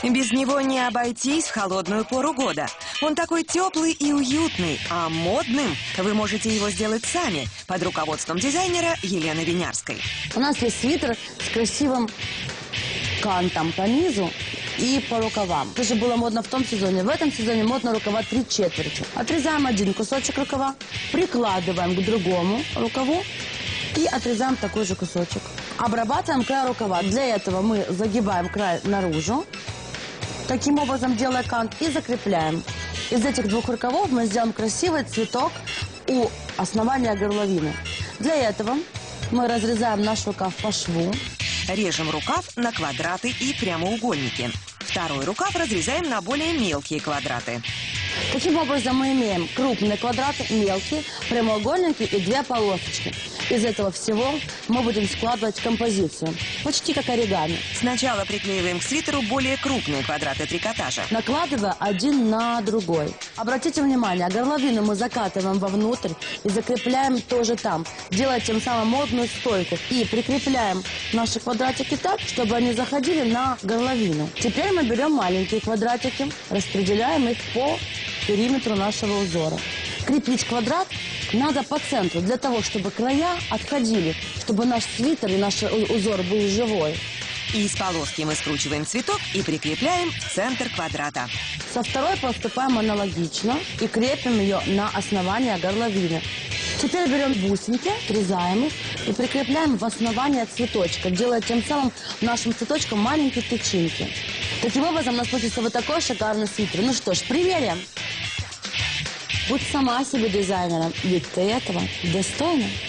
Без него не обойтись в холодную пору года. Он такой теплый и уютный, а модным вы можете его сделать сами под руководством дизайнера Елены Винярской. У нас есть свитер с красивым кантом по низу и по рукавам. Это же было модно в том сезоне. В этом сезоне модно рукава 3/4. Отрезаем один кусочек рукава, прикладываем к другому рукаву и отрезаем такой же кусочек. Обрабатываем край рукава. Для этого мы загибаем край наружу, таким образом делая кант, и закрепляем. Из этих двух рукавов мы сделаем красивый цветок у основания горловины. Для этого мы разрезаем наш рукав по шву. Режем рукав на квадраты и прямоугольники. Второй рукав разрезаем на более мелкие квадраты. Таким образом мы имеем крупные квадраты, мелкие, прямоугольники и две полосочки. Из этого всего мы будем складывать композицию, почти как оригами. Сначала приклеиваем к свитеру более крупные квадраты трикотажа, накладывая один на другой. Обратите внимание, горловину мы закатываем вовнутрь и закрепляем тоже там, делая тем самым модную стойку. И прикрепляем наши квадратики так, чтобы они заходили на горловину. Теперь мы берем маленькие квадратики, распределяем их по периметру нашего узора. Крепить квадрат надо по центру, для того, чтобы края отходили, чтобы наш свитер и наш узор был живой. Из полоски мы скручиваем цветок и прикрепляем в центр квадрата. Со второй поступаем аналогично и крепим ее на основание горловины. Теперь берем бусинки, отрезаем их и прикрепляем в основание цветочка, делая тем самым нашим цветочком маленькие тычинки. Таким образом у нас получится вот такой шикарный свитер. Ну что ж, примерим. Будь сама себе дизайнером, ведь ты этого достойна.